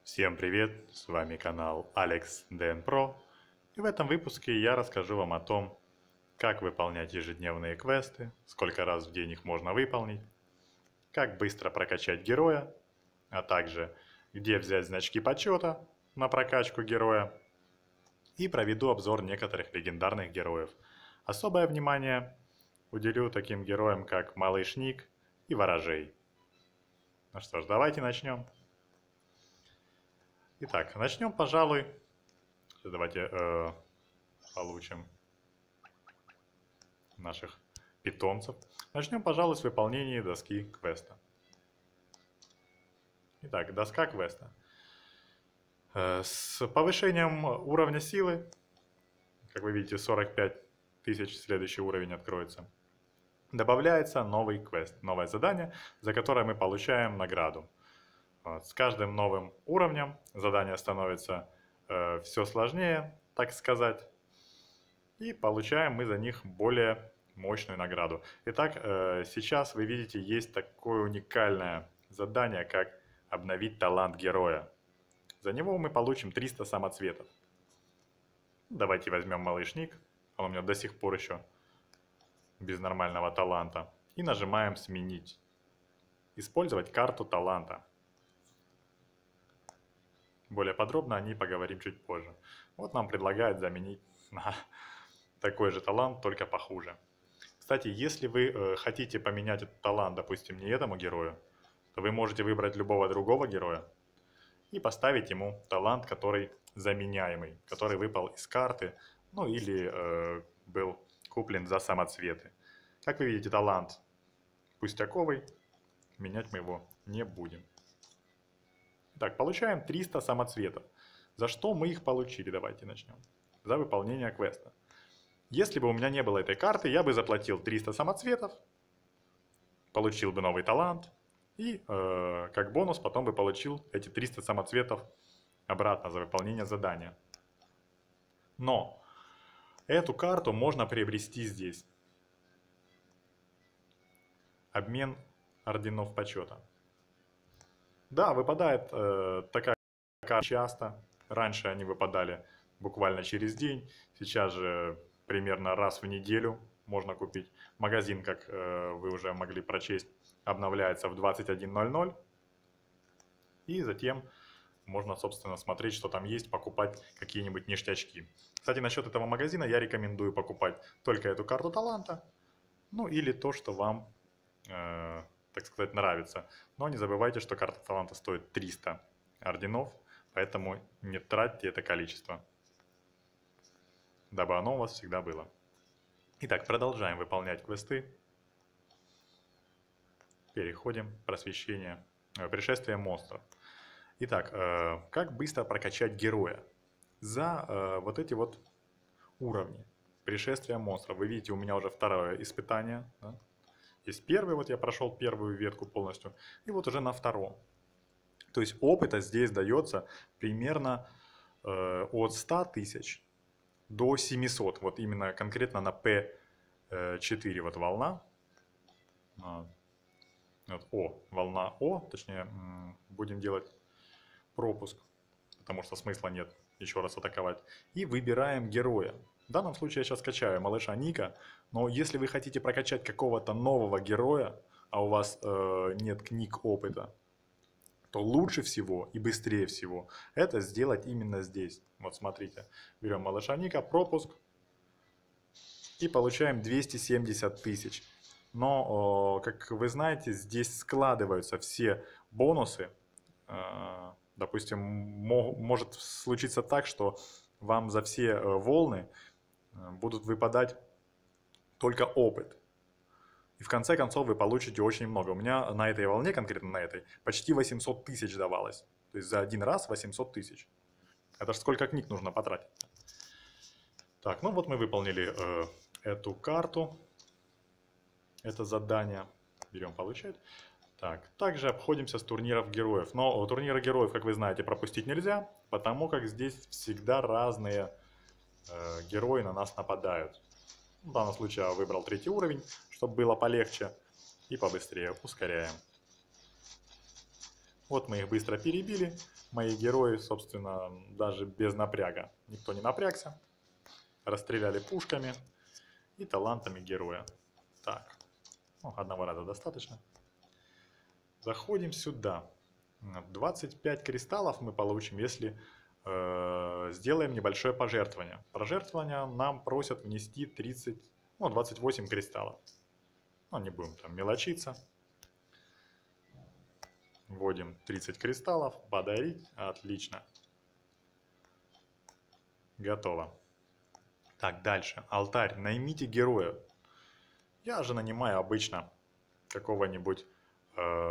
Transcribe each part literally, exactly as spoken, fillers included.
Всем привет, с вами канал Alex ди эн Pro, и в этом выпуске я расскажу вам о том, как выполнять ежедневные квесты, сколько раз в день их можно выполнить, как быстро прокачать героя, а также где взять значки почета на прокачку героя, и проведу обзор некоторых легендарных героев. Особое внимание уделю таким героям, как Малыш Ник и Ворожей. Ну что ж, давайте начнем. Итак, начнем, пожалуй. Давайте э, получим наших питомцев. Начнем, пожалуй, с выполнения доски квеста. Итак, доска квеста. Э, с повышением уровня силы, как вы видите, сорок пять тысяч, следующий уровень откроется, добавляется новый квест, новое задание, за которое мы получаем награду. Вот. С каждым новым уровнем задание становится э, все сложнее, так сказать, и получаем мы за них более мощную награду. Итак, э, сейчас вы видите, есть такое уникальное задание, как обновить талант героя. За него мы получим триста самоцветов. Давайте возьмем Малыш Ник, он у меня до сих пор еще без нормального таланта, и нажимаем «Сменить». Использовать карту таланта. Более подробно о ней поговорим чуть позже. Вот нам предлагают заменить на такой же талант, только похуже. Кстати, если вы э, хотите поменять этот талант, допустим, не этому герою, то вы можете выбрать любого другого героя и поставить ему талант, который заменяемый, который выпал из карты, ну или э, был куплен за самоцветы. Как вы видите, талант пустяковый, менять мы его не будем. Так, получаем триста самоцветов. За что мы их получили? Давайте начнем. За выполнение квеста. Если бы у меня не было этой карты, я бы заплатил триста самоцветов, получил бы новый талант, и э, как бонус потом бы получил эти триста самоцветов обратно за выполнение задания. Но эту карту можно приобрести здесь. Обмен орденов почета. Да, выпадает э, такая карта часто. Раньше они выпадали буквально через день. Сейчас же примерно раз в неделю можно купить. Магазин, как э, вы уже могли прочесть, обновляется в двадцать один ноль ноль. И затем можно, собственно, смотреть, что там есть, покупать какие-нибудь ништячки. Кстати, насчет этого магазина я рекомендую покупать только эту карту таланта. Ну или то, что вам... Э, так сказать, нравится. Но не забывайте, что карта таланта стоит триста орденов, поэтому не тратьте это количество, дабы оно у вас всегда было. Итак, продолжаем выполнять квесты. Переходим к просвещению, э, пришествие монстров. Итак, э, как быстро прокачать героя? За э, вот эти вот уровни пришествия монстров. Вы видите, у меня уже второе испытание, да? Есть первый, вот я прошел первую ветку полностью, и вот уже на втором. То есть опыта здесь дается примерно э, от ста тысяч до семисот. Вот именно конкретно на пэ четыре вот волна. Вот О, волна О, точнее, будем делать пропуск, потому что смысла нет еще раз атаковать. И выбираем героя. В данном случае я сейчас качаю малыша Ника, но если вы хотите прокачать какого-то нового героя, а у вас э, нет книг опыта, то лучше всего и быстрее всего это сделать именно здесь. Вот смотрите, берем малыша Ника, пропуск, и получаем двести семьдесят тысяч. Но, э, как вы знаете, здесь складываются все бонусы. Э, допустим, мо может случиться так, что вам за все э, волны будут выпадать только опыт. И в конце концов вы получите очень много. У меня на этой волне, конкретно на этой, почти восемьсот тысяч давалось. То есть за один раз восемьсот тысяч. Это же сколько книг нужно потратить. Так, ну вот мы выполнили э, эту карту. Это задание. Берем получать. Так, также обходимся с турниров героев. Но турниры героев, как вы знаете, пропустить нельзя, потому как здесь всегда разные э, герои на нас нападают. В данном случае я выбрал третий уровень, чтобы было полегче и побыстрее. Ускоряем. Вот мы их быстро перебили. Мои герои, собственно, даже без напряга. Никто не напрягся. Расстреляли пушками и талантами героя. Так, ну, одного раза достаточно. Заходим сюда. двадцать пять кристаллов мы получим, если э, сделаем небольшое пожертвование. Пожертвование нам просят внести тридцать, ну, двадцать восемь кристаллов. Ну, не будем там мелочиться. Вводим тридцать кристаллов. Подарить. Отлично. Готово. Так, дальше. Алтарь. Наймите героя. Я же нанимаю обычно какого-нибудь э,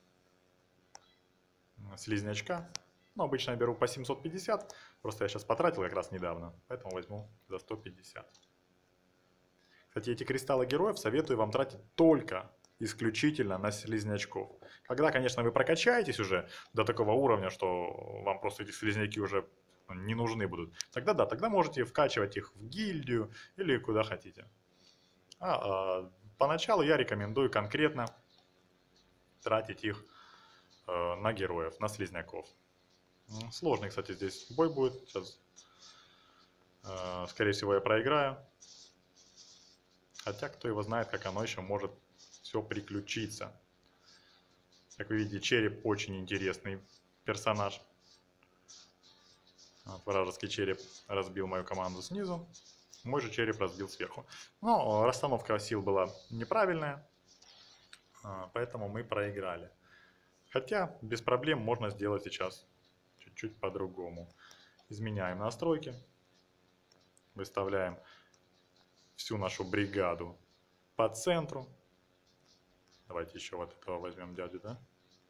слизнячка. Ну, обычно я беру по семьсот пятьдесят. Просто я сейчас потратил как раз недавно. Поэтому возьму за сто пятьдесят. Кстати, эти кристаллы героев советую вам тратить только, исключительно на слизнячков. Когда, конечно, вы прокачаетесь уже до такого уровня, что вам просто эти слизняки уже не нужны будут, тогда да, тогда можете вкачивать их в гильдию или куда хотите. А, а поначалу я рекомендую конкретно тратить их э, на героев, на слизняков. Сложный, кстати, здесь бой будет. Сейчас, э, скорее всего, я проиграю. Хотя, кто его знает, как оно еще может все приключиться. Как вы видите, череп очень интересный персонаж. Вот, вражеский череп разбил мою команду снизу. Мой же череп разбил сверху. Но расстановка сил была неправильная. Поэтому мы проиграли. Хотя, без проблем можно сделать сейчас чуть-чуть по-другому. Изменяем настройки. Выставляем всю нашу бригаду по центру. Давайте еще вот этого возьмем дядю, да?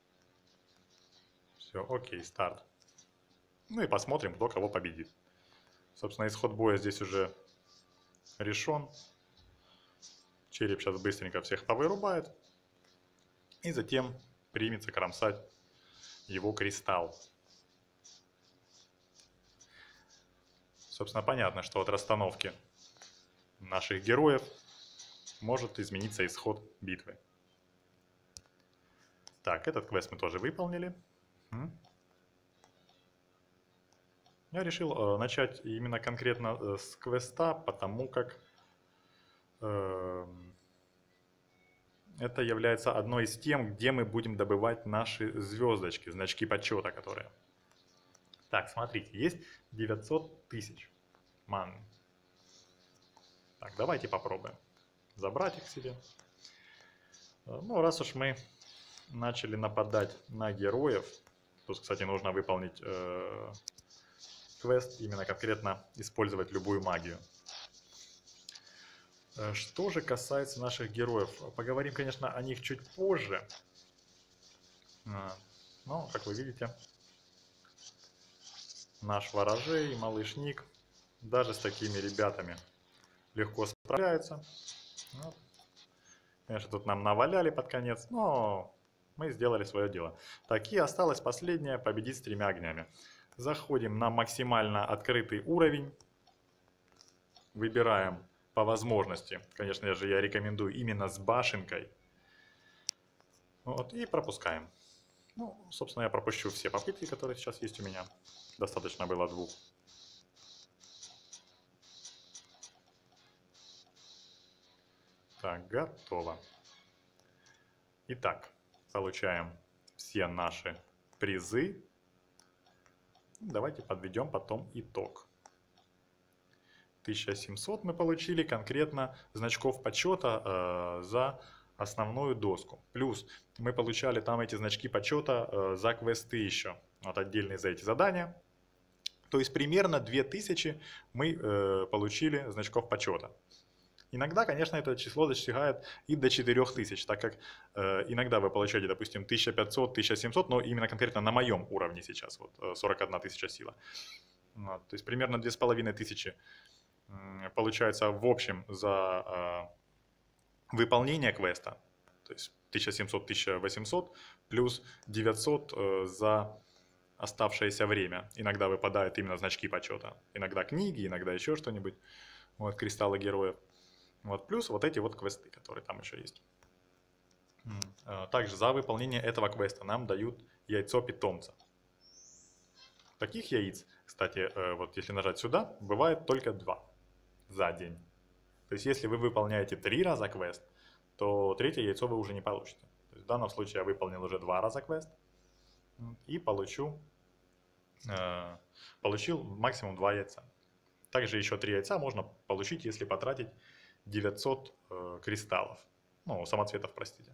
Все, окей, старт. Ну и посмотрим, кто кого победит. Собственно, исход боя здесь уже решен. Череп сейчас быстренько всех повырубает. И затем примется кромсать его кристалл. Собственно, понятно, что от расстановки наших героев может измениться исход битвы. Так, этот квест мы тоже выполнили. Я решил э, начать именно конкретно э, с квеста, потому как э, это является одной из тем, где мы будем добывать наши звездочки, значки почета, которые. Так, смотрите, есть девятьсот тысяч маны. Так, давайте попробуем забрать их себе. Ну, раз уж мы начали нападать на героев, тут, кстати, нужно выполнить э, квест, именно конкретно использовать любую магию. Что же касается наших героев, поговорим, конечно, о них чуть позже. Но, как вы видите, наш ворожей, малыш Ник, даже с такими ребятами легко справляется. Вот. Конечно, тут нам наваляли под конец, но мы сделали свое дело. Так, и осталось последнее — победить с тремя огнями. Заходим на максимально открытый уровень. Выбираем по возможности. Конечно же, я рекомендую именно с башенкой. Вот, и пропускаем. Ну, собственно, я пропущу все попытки, которые сейчас есть у меня. Достаточно было двух. Так, готово. Итак, получаем все наши призы. Давайте подведем потом итог. тысяча семьсот мы получили конкретно значков почета э, за основную доску. Плюс мы получали там эти значки почета э, за квесты еще. Вот отдельные за эти задания. То есть примерно две тысячи мы э, получили значков почета. Иногда, конечно, это число достигает и до четырёх тысяч, так как э, иногда вы получаете, допустим, тысяча пятьсот — тысяча семьсот, но именно конкретно на моем уровне сейчас, вот сорок одна тысяча сила. Вот, то есть примерно две с половиной тысячи э, получается в общем за э, выполнение квеста, то есть тысяча семьсот — тысяча восемьсот, плюс девятьсот э, за оставшееся время. Иногда выпадают именно значки почета, иногда книги, иногда еще что-нибудь, вот, кристаллы героев. Вот, плюс вот эти вот квесты, которые там еще есть. Также за выполнение этого квеста нам дают яйцо питомца. Таких яиц, кстати, вот если нажать сюда, бывает только два за день. То есть если вы выполняете три раза квест, то третье яйцо вы уже не получите. То есть в данном случае я выполнил уже два раза квест и получу, э, получил максимум два яйца. Также еще три яйца можно получить, если потратить девятьсот э, кристаллов. Ну, самоцветов, простите.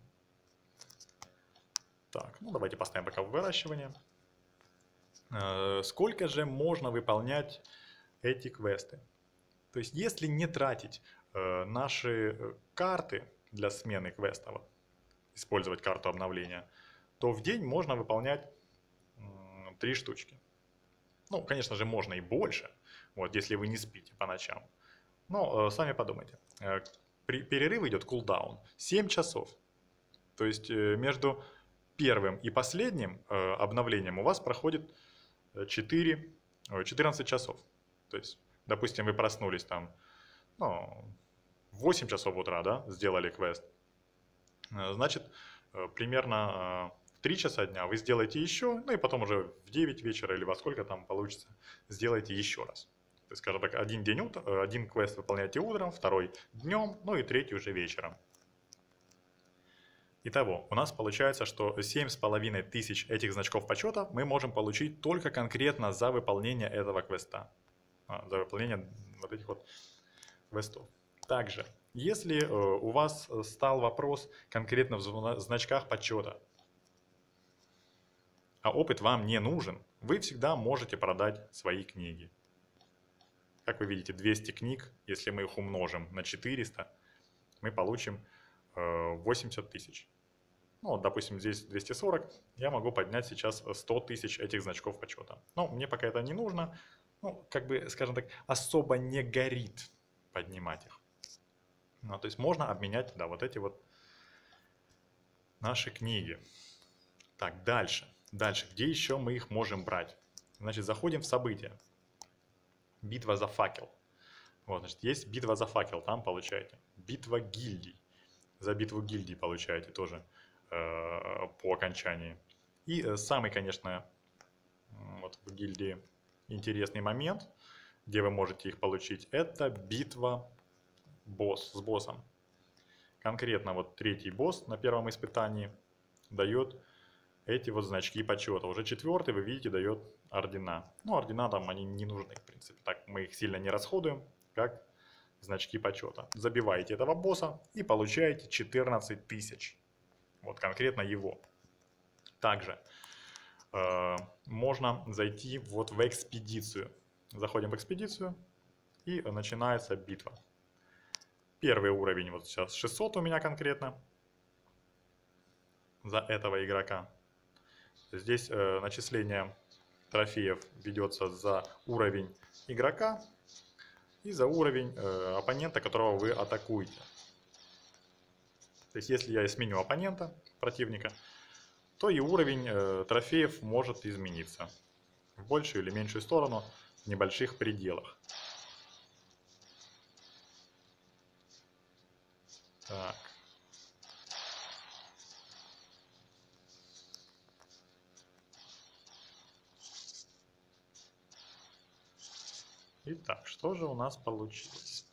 Так, ну давайте поставим пока в выращивание. Э, сколько же можно выполнять эти квесты? То есть если не тратить э, наши карты для смены квеста, вот, использовать карту обновления, то в день можно выполнять э, три штучки. Ну, конечно же, можно и больше, вот, если вы не спите по ночам. Но э, сами подумайте. Э, при, перерыв идет кулдаун семь часов. То есть э, между первым и последним э, обновлением у вас проходит четыре, четырнадцать часов. То есть, допустим, вы проснулись там, ну, в восемь часов утра, да, сделали квест. Значит, примерно в три часа дня вы сделаете еще, ну и потом уже в девять вечера или во сколько там получится, сделайте еще раз. То есть, скажем так, один день утро, один квест выполняете утром, второй днем, ну и третий уже вечером. Итого, у нас получается, что семь с половиной тысяч этих значков почета мы можем получить только конкретно за выполнение этого квеста. А, за выполнение вот этих вот квестов. Также, если э, у вас стал вопрос конкретно в значках почета, а опыт вам не нужен, вы всегда можете продать свои книги. Как вы видите, двести книг, если мы их умножим на четыреста, мы получим э, восемьдесят тысяч. Ну, вот, допустим, здесь двести сорок, я могу поднять сейчас сто тысяч этих значков почета. Но мне пока это не нужно, ну, как бы, скажем так, особо не горит поднимать их. Ну, то есть можно обменять, да, вот эти вот наши книги. Так, дальше. Дальше, где еще мы их можем брать? Значит, заходим в события. Битва за факел. Вот, значит, есть битва за факел, там получаете. Битва гильдий. За битву гильдий получаете тоже э, по окончании. И э, самый, конечно, вот в гильдии интересный момент, где вы можете их получить, это битва босс, с боссом. Конкретно вот третий босс на первом испытании дает эти вот значки почета. Уже четвертый, вы видите, дает ордена. Ну, ордена там, они не нужны, в принципе. Так мы их сильно не расходуем, как значки почета. Забиваете этого босса и получаете четырнадцать тысяч. Вот конкретно его. Также э, можно зайти вот в экспедицию. Заходим в экспедицию и начинается битва. Первый уровень вот сейчас шестьсот у меня конкретно за этого игрока. Здесь э, начисление трофеев ведется за уровень игрока и за уровень э, оппонента, которого вы атакуете. То есть если я сменю оппонента, противника, то и уровень э, трофеев может измениться в большую или меньшую сторону в небольших пределах. Так. Итак, что же у нас получилось?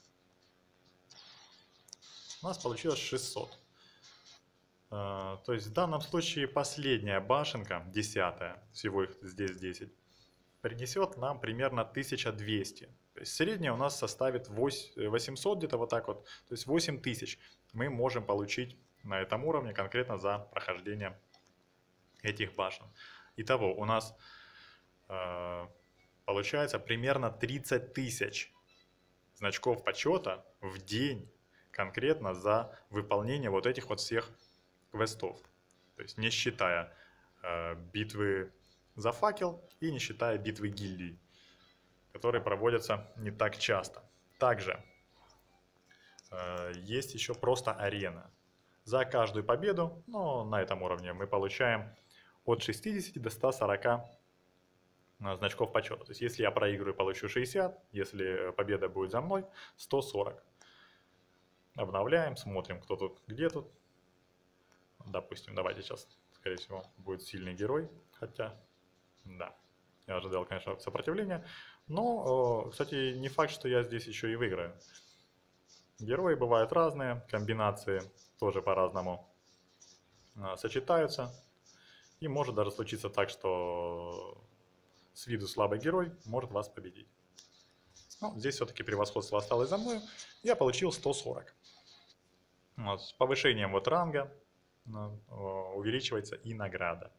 У нас получилось шестьсот. То есть в данном случае последняя башенка, десятая, всего их здесь десять, принесет нам примерно тысяча двести. То есть средняя у нас составит восемьсот, где-то вот так вот. То есть восемь тысяч мы можем получить на этом уровне конкретно за прохождение этих башен. Итого у нас э, получается примерно тридцать тысяч значков почета в день конкретно за выполнение вот этих вот всех квестов. То есть не считая э, битвы за факел и не считая битвы гильдий, которые проводятся не так часто. Также э, есть еще просто арена. За каждую победу, ну, на этом уровне мы получаем от шестидесяти до ста сорока значков почета. То есть если я проигрываю, получу шестьдесят, если победа будет за мной, сто сорок. Обновляем, смотрим, кто тут, где тут. Допустим, давайте сейчас, скорее всего, будет сильный герой. Хотя, да, я ожидал, конечно, сопротивления. Но, кстати, не факт, что я здесь еще и выиграю. Герои бывают разные, комбинации тоже по-разному сочетаются. И может даже случиться так, что с виду слабый герой может вас победить. Но здесь все-таки превосходство осталось за мной. Я получил сто сорок. Вот, с повышением вот ранга увеличивается и награда.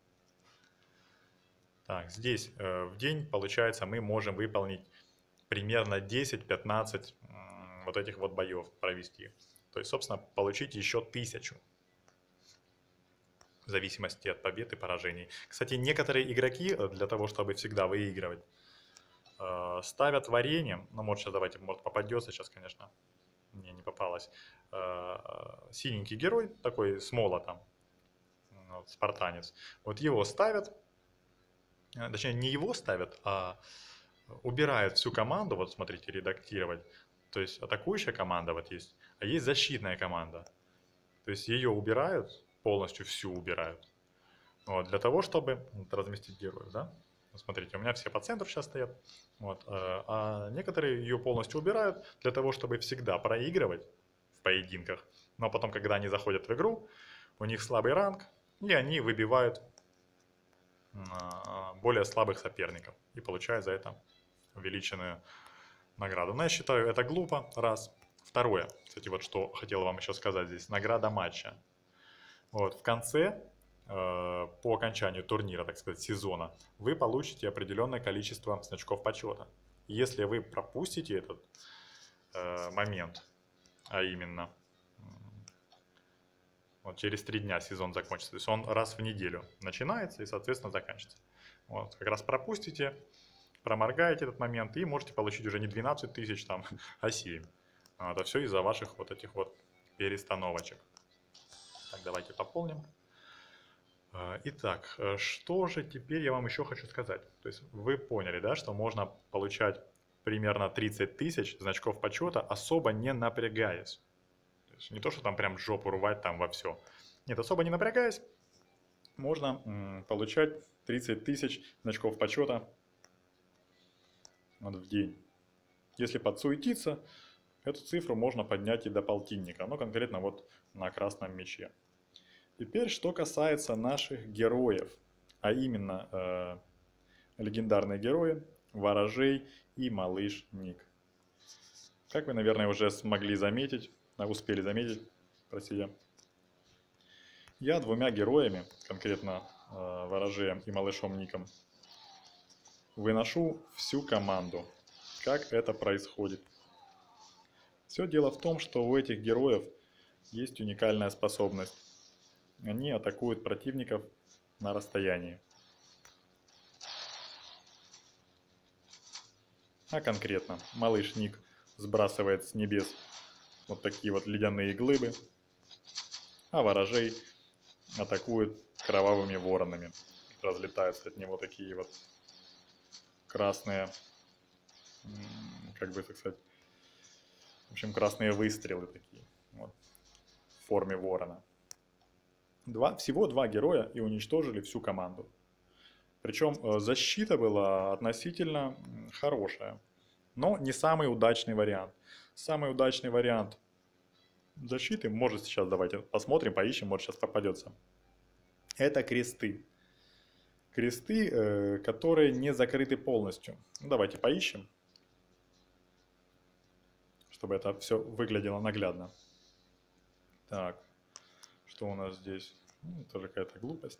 Так, здесь э, в день, получается, мы можем выполнить примерно десять-пятнадцать э, вот этих вот боев провести. То есть, собственно, получить еще тысячу. В зависимости от побед и поражений. Кстати, некоторые игроки, для того, чтобы всегда выигрывать, э, ставят варенье. Ну, может, сейчас давайте, может, попадется сейчас, конечно. Мне не попалось. Э, синенький герой, такой с молотом, вот, спартанец. Вот его ставят. Точнее, не его ставят, а убирают всю команду, вот смотрите, редактировать. То есть атакующая команда вот есть, а есть защитная команда. То есть ее убирают, полностью всю убирают. Вот, для того, чтобы вот, разместить героев, да. Смотрите, у меня все по центру сейчас стоят. Вот, а некоторые ее полностью убирают для того, чтобы всегда проигрывать в поединках. Но потом, когда они заходят в игру, у них слабый ранг, и они выбивают более слабых соперников и получают за это увеличенную награду. Но я считаю, это глупо, раз. Второе, кстати, вот что хотел вам еще сказать здесь, награда матча. Вот, в конце, э, по окончанию турнира, так сказать, сезона, вы получите определенное количество значков почета. Если вы пропустите этот э, момент, а именно вот через три дня сезон закончится. То есть он раз в неделю начинается и, соответственно, заканчивается. Вот, как раз пропустите, проморгаете этот момент и можете получить уже не двенадцать тысяч, там, а семь. Это все из-за ваших вот этих вот перестановочек. Так, давайте пополним. Итак, что же теперь я вам еще хочу сказать. То есть вы поняли, да, что можно получать примерно тридцать тысяч значков почета, особо не напрягаясь. Не то, что там прям жопу рвать там во все. Нет, особо не напрягаясь, можно м, получать тридцать тысяч значков почета вот, в день. Если подсуетиться, эту цифру можно поднять и до полтинника, но конкретно вот на красном мече. Теперь, что касается наших героев, а именно э, легендарные герои, Ворожей и Малыш Ник. Как вы, наверное, уже смогли заметить, успели заметить, простите, я двумя героями, конкретно э, Ворожеем и Малышом Ником, выношу всю команду. Как это происходит? Все дело в том, что у этих героев есть уникальная способность. Они атакуют противников на расстоянии. А конкретно, Малыш Ник сбрасывает с небес вот такие вот ледяные глыбы, а Ворожей атакует кровавыми воронами. Разлетаются от него такие вот красные, как бы так сказать, в общем, красные выстрелы такие, вот, в форме ворона. Два, всего два героя и уничтожили всю команду. Причем защита была относительно хорошая, но не самый удачный вариант. Самый удачный вариант защиты, может сейчас давайте посмотрим, поищем, может сейчас попадется. Это кресты. Кресты, которые не закрыты полностью. Ну, давайте поищем, чтобы это все выглядело наглядно. Так, что у нас здесь? Ну, тоже какая-то глупость.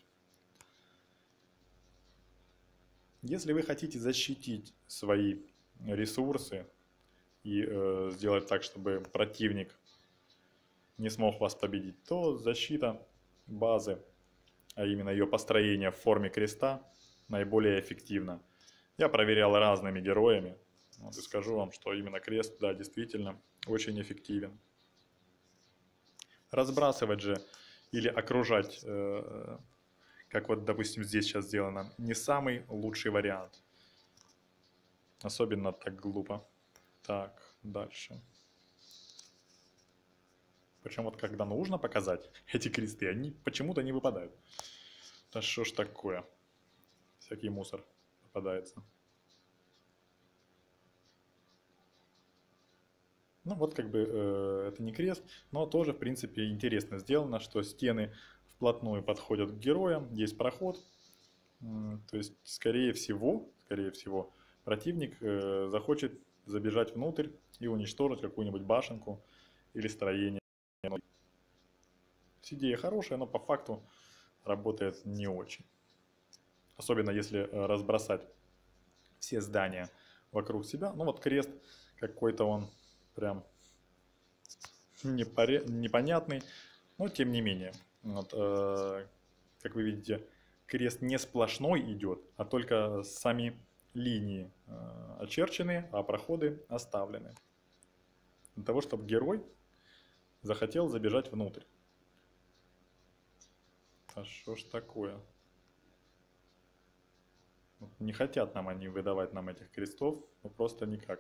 Если вы хотите защитить свои ресурсы и э, сделать так, чтобы противник не смог вас победить, то защита базы, а именно ее построение в форме креста, наиболее эффективна. Я проверял разными героями, вот, и скажу вам, что именно крест, да, действительно очень эффективен. Разбрасывать же или окружать, э, как вот, допустим, здесь сейчас сделано, не самый лучший вариант. Особенно так глупо. Так, дальше. Причем вот когда нужно показать эти кресты, они почему-то не выпадают. Да что ж такое? всякий мусор попадается. Ну вот как бы э, это не крест, но тоже в принципе интересно сделано, что стены вплотную подходят к героям, есть проход. То есть скорее всего, скорее всего противник э, захочет забежать внутрь и уничтожить какую-нибудь башенку или строение. Идея хорошая, но по факту работает не очень. Особенно если разбросать все здания вокруг себя. Ну вот крест какой-то он прям непоре... непонятный, но тем не менее. Вот, э, как вы видите, крест не сплошной идет, а только сами линии э, очерчены, а проходы оставлены. Для того, чтобы герой захотел забежать внутрь. А что ж такое? Не хотят нам они выдавать нам этих крестов, ну просто никак.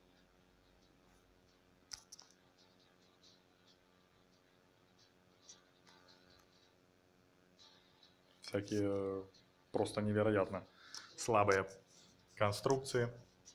Всякие просто невероятно слабые конструкции.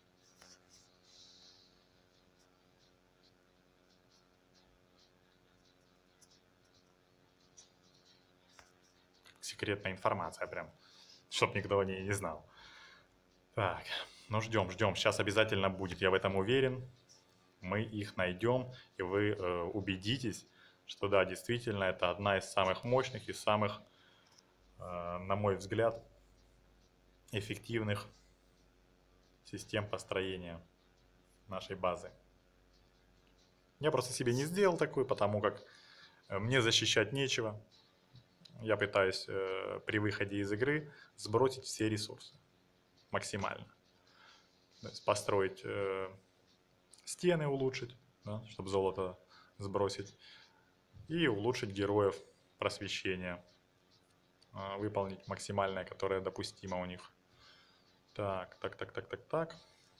Секретная информация прям, чтоб никто о ней не знал. Так, ну ждем, ждем. Сейчас обязательно будет, я в этом уверен. Мы их найдем, и вы э, убедитесь, что да, действительно, это одна из самых мощных и самых, э, на мой взгляд, эффективных систем построения нашей базы. Я просто себе не сделал такой, потому как мне защищать нечего. Я пытаюсь э, при выходе из игры сбросить все ресурсы максимально. То есть построить э, стены, улучшить, да, чтобы золото сбросить, и улучшить героев просвещения, э, выполнить максимальное, которое допустимо у них. Так, так, так, так, так, так.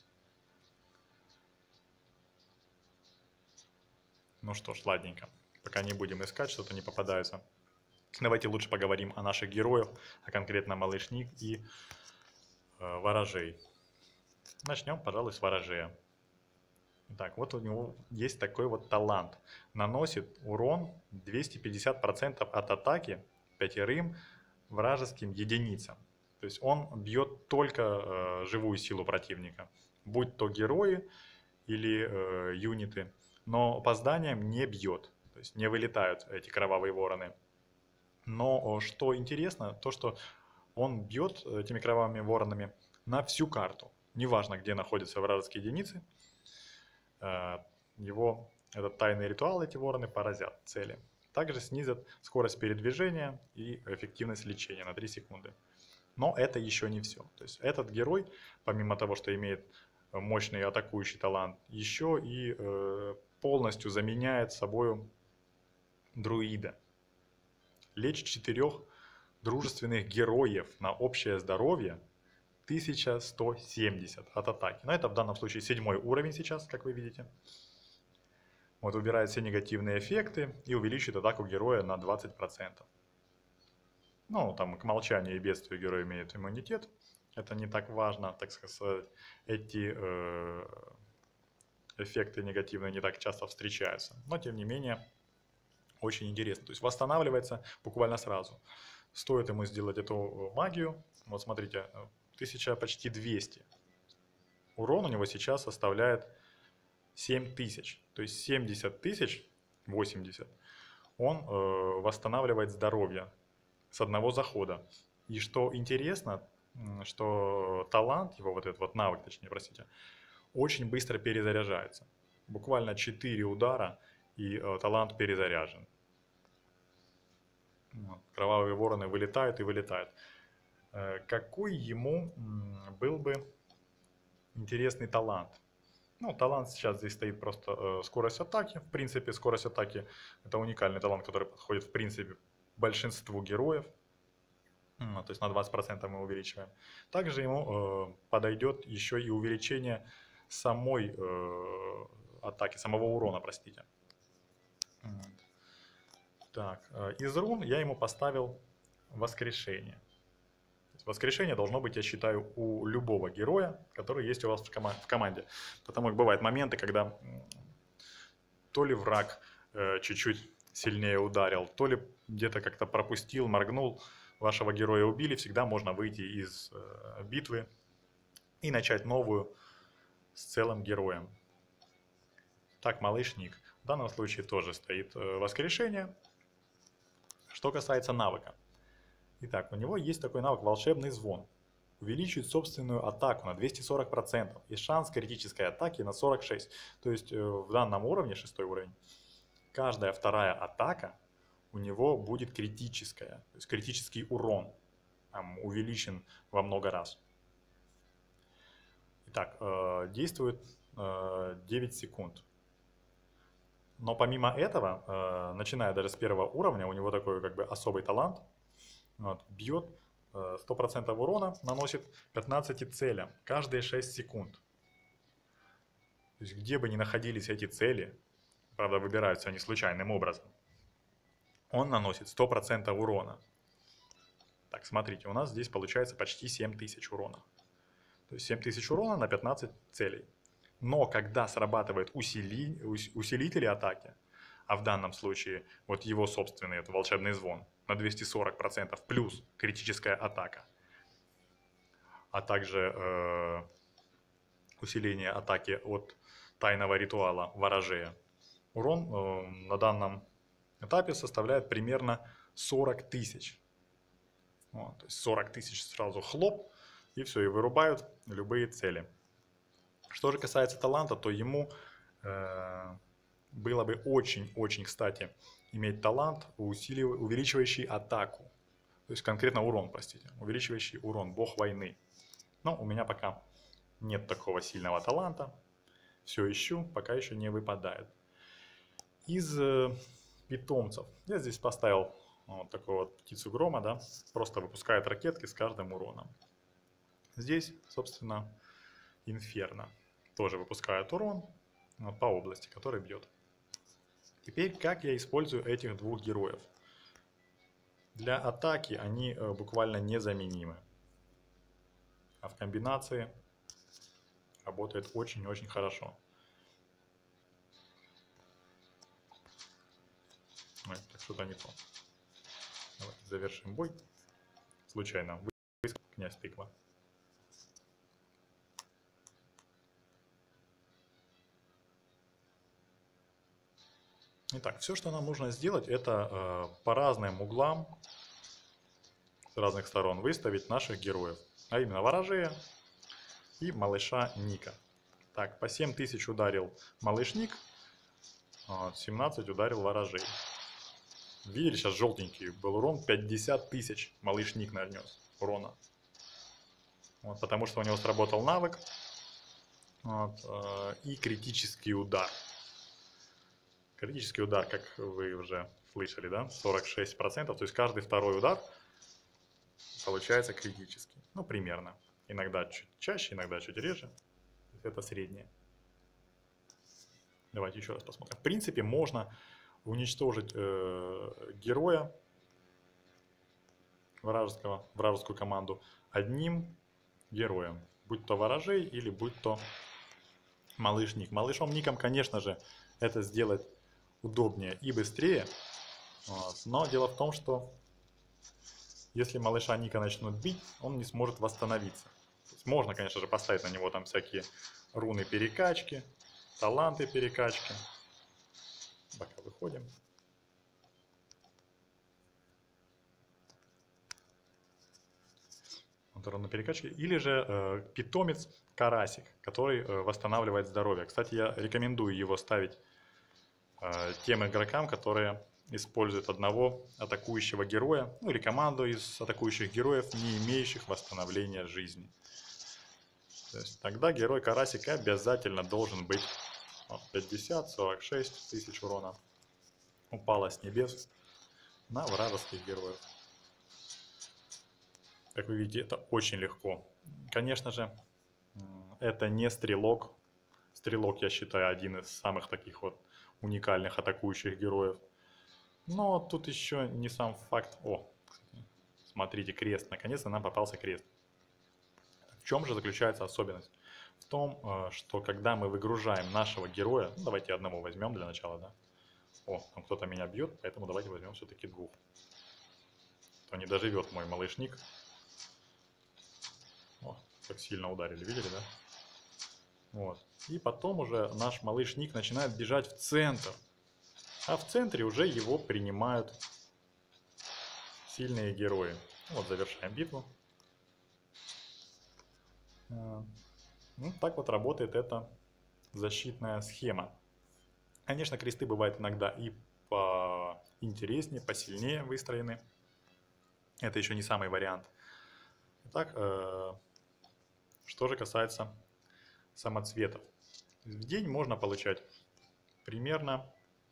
Ну что ж, ладненько. Пока не будем искать, что-то не попадается. Давайте лучше поговорим о наших героях, а конкретно малыш Ник и э, ворожей. Начнем, пожалуй, с ворожея. Так, вот у него есть такой вот талант. Наносит урон двести пятьдесят процентов от атаки пятерым вражеским единицам. То есть он бьет только э, живую силу противника, будь то герои или э, юниты, но по зданиям не бьет, то есть не вылетают эти кровавые вороны. Но что интересно, то что он бьет этими кровавыми воронами на всю карту. Неважно, где находятся вражеские единицы, его этот тайный ритуал, эти вороны поразят цели. Также снизят скорость передвижения и эффективность лечения на три секунды. Но это еще не все. То есть этот герой, помимо того, что имеет мощный атакующий талант, еще и э, полностью заменяет собой друида. Лечь четырех дружественных героев на общее здоровье тысяча сто семьдесят от атаки. Но это в данном случае седьмой уровень сейчас, как вы видите. Вот убирает все негативные эффекты и увеличивает атаку героя на двадцать процентов. Ну, там к молчанию и бедствию герой имеет иммунитет. Это не так важно, так сказать. Эти э, эффекты негативные не так часто встречаются. Но, тем не менее, очень интересно. То есть восстанавливается буквально сразу. Стоит ему сделать эту магию. Вот смотрите, тысяча почти двести. Урон у него сейчас составляет семь тысяч. То есть семьдесят тысяч, восемьдесят, он э, восстанавливает здоровье с одного захода. И что интересно, что талант, его вот этот вот навык, точнее, простите, очень быстро перезаряжается. Буквально четыре удара, и э, талант перезаряжен. Вот. Кровавые вороны вылетают и вылетают. Э, какой ему м, был бы интересный талант? Ну, талант сейчас здесь стоит просто э, скорость атаки. В принципе, скорость атаки – это уникальный талант, который подходит, в принципе, большинству героев. Ну, то есть на двадцать процентов мы увеличиваем. Также ему э, подойдет еще и увеличение самой э, атаки, самого урона, простите. Так, э, из рун я ему поставил воскрешение. Воскрешение должно быть, я считаю, у любого героя, который есть у вас в, кома- в команде. Потому что бывают моменты, когда то ли враг э, чуть-чуть сильнее ударил, то ли где-то как-то пропустил, моргнул, вашего героя убили, всегда можно выйти из э, битвы и начать новую с целым героем. Так, малыш Ник. В данном случае тоже стоит э, воскрешение. Что касается навыка. Итак, у него есть такой навык волшебный звон. Увеличивает собственную атаку на двести сорок процентов и шанс критической атаки на сорок шесть процентов. То есть э, в данном уровне, шестой уровень, каждая вторая атака у него будет критическая. То есть критический урон там, увеличен во много раз. Итак, э, действует э, девять секунд. Но помимо этого, э, начиная даже с первого уровня, у него такой как бы особый талант. Вот, бьет э, сто процентов урона, наносит пятнадцати целям каждые шесть секунд. То есть где бы ни находились эти цели, правда выбираются они случайным образом, он наносит сто процентов урона. Так, смотрите, у нас здесь получается почти семь тысяч урона. То есть семь тысяч урона на пятнадцать целей. Но когда срабатывает усили... усилители атаки, а в данном случае вот его собственный это волшебный звон на двести сорок процентов плюс критическая атака, а также э, усиление атаки от тайного ритуала ворожея, урон э, на данном этапе составляет примерно сорок тысяч. Вот, то есть сорок тысяч сразу хлоп, и все, и вырубают любые цели. Что же касается таланта, то ему э, было бы очень-очень кстати иметь талант, увеличивающий атаку. То есть конкретно урон, простите, увеличивающий урон, бог войны. Но у меня пока нет такого сильного таланта. Все ищу, пока еще не выпадает. Из э, питомцев я здесь поставил вот такую вот птицу грома, да, просто выпускает ракетки с каждым уроном. Здесь, собственно, инферно тоже выпускает урон вот, по области, который бьет. Теперь, как я использую этих двух героев? Для атаки они э, буквально незаменимы. А в комбинации работает очень-очень хорошо. Ой, так что-то не то. Давайте завершим бой. Случайно выскочил князь тыква. Итак, все, что нам нужно сделать, это э, по разным углам, с разных сторон выставить наших героев. А именно ворожея и малыша Ника. Так, по семь тысяч ударил малыш Ник, семнадцать ударил ворожей. Видели, сейчас желтенький был урон, пятьдесят тысяч малыш Ник нанес урона. Вот, потому что у него сработал навык вот, э, и критический удар. Критический удар, как вы уже слышали, да, сорок шесть процентов, то есть каждый второй удар получается критический. Ну, примерно. Иногда чуть чаще, иногда чуть реже. Это среднее. Давайте еще раз посмотрим. В принципе, можно уничтожить э, героя вражеского, вражескую команду одним героем. Будь то ворожей или будь то малыш Ник. Малышом Ником, конечно же, это сделать удобнее и быстрее. Вот. Но дело в том, что если малыша Ника начнут бить, он не сможет восстановиться. То есть можно, конечно же, поставить на него там всякие руны перекачки, таланты перекачки. Пока выходим. Вот руны перекачки. Или же э, питомец Карасик, который э, восстанавливает здоровье. Кстати, я рекомендую его ставить э, тем игрокам, которые используют одного атакующего героя, ну или команду из атакующих героев, не имеющих восстановления жизни. То есть тогда герой Карасик обязательно должен быть вот, пятьдесят сорок шесть тысяч урона. Упало с небес на вражеских героев. Как вы видите, это очень легко. Конечно же, это не стрелок. Стрелок, я считаю, один из самых таких вот уникальных атакующих героев. Но тут еще не сам факт. О, смотрите, крест. Наконец-то нам попался крест. В чем же заключается особенность? В том, что когда мы выгружаем нашего героя, ну, давайте одного возьмем для начала, да? О, там кто-то меня бьет, поэтому давайте возьмем все-таки двух. То не доживет мой малышник. О, как сильно ударили, видели, да? Вот. И потом уже наш малышник начинает бежать в центр. А в центре уже его принимают сильные герои. Вот, завершаем битву. Ну, так вот работает эта защитная схема. Конечно, кресты бывают иногда и поинтереснее, посильнее выстроены. Это еще не самый вариант. Итак, э, что же касается самоцветов. В день можно получать примерно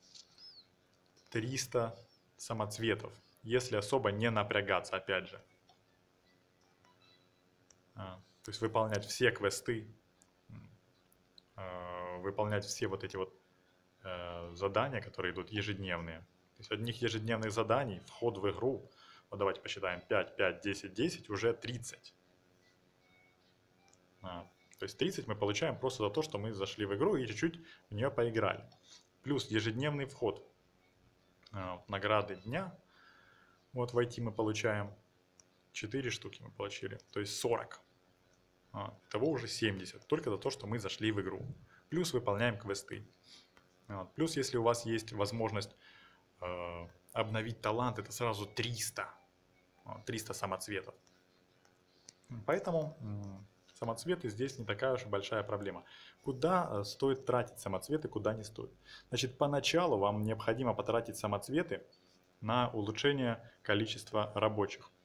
триста самоцветов, если особо не напрягаться, опять же. А, то есть выполнять все квесты, э, выполнять все вот эти вот э, задания, которые идут ежедневные. То есть одних ежедневных заданий, вход в игру, вот давайте посчитаем, пять, пять, десять, десять, уже тридцать. А, то есть тридцать мы получаем просто за то, что мы зашли в игру и чуть-чуть в нее поиграли. Плюс ежедневный вход. А, награды дня. Вот войти мы получаем четыре штуки мы получили, то есть сорок. А, итого уже семьдесят, только за то, что мы зашли в игру. Плюс выполняем квесты. А, плюс если у вас есть возможность э, обновить талант, это сразу триста. триста самоцветов. Поэтому самоцветы здесь не такая уж и большая проблема. Куда стоит тратить самоцветы, куда не стоит? Значит, поначалу вам необходимо потратить самоцветы на улучшение количества рабочих.